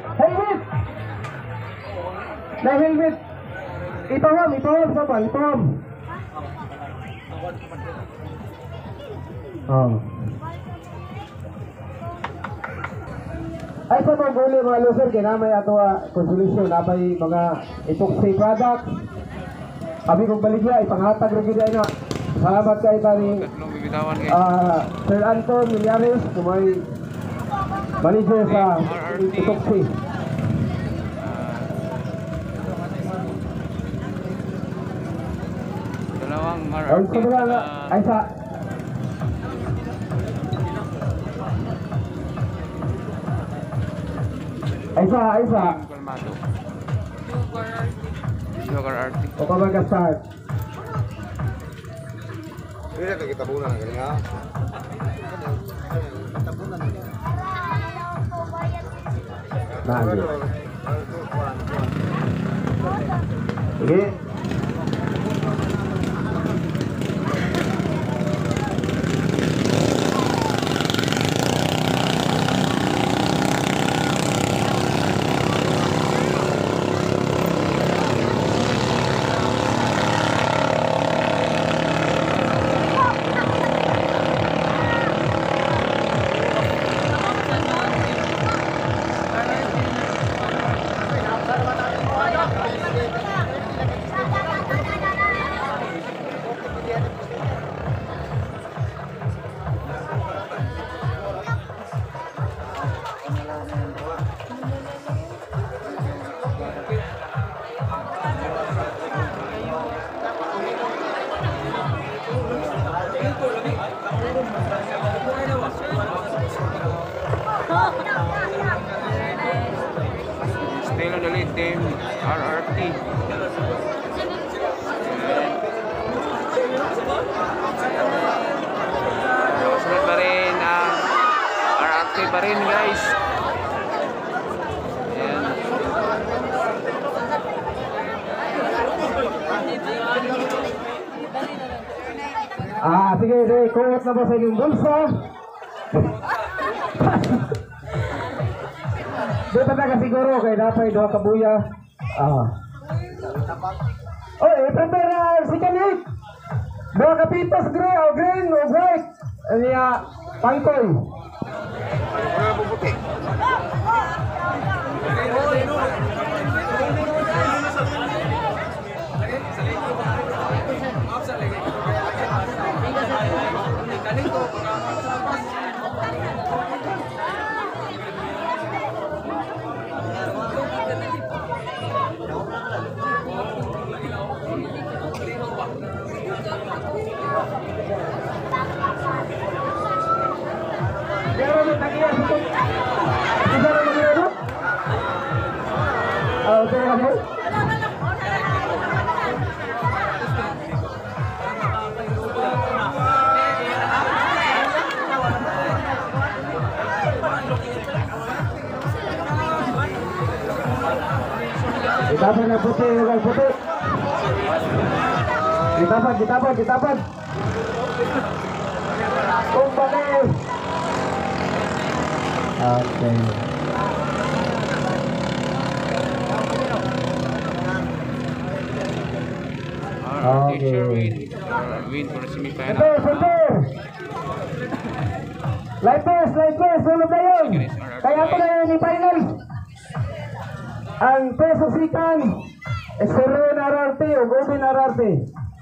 Helmet! Na helmet! Ipawam sabal, ipawam. Oh. Ay sa mga guli mga loser, kinamay ato konsolusyon, napay mga epoxy product. Kami kong baligya, ipanghatag rin gina na. Salamat kayo tani Sir Anton Milyares, kumay manager sa epoxy. Dalawang RRT. Ay sa Kalmado. Sugar RRT. o pa mag-start. Ini ito kita bulan kali ya. Nah, sige. Still on the lead team, RRT. Sunod pa rin ang RRT pa rin guys. Ayan. Sige, kuwat na ba sa inyong bulsa? Di pa na siguro kay dapat doha ka buya. Oy, prepare na si Kanit. Doha ka pitas green o white. Niya pangkoy. Wala po puti. Ditapan na puti, huwag puti. Ditapan. Kumbali. Okay. RRT sure win for semifinal. Super. Light pass, sulod na yun. Kaya ito na yun, i-final. Ang peso sikan, Esteron RRT o Gobin RRT.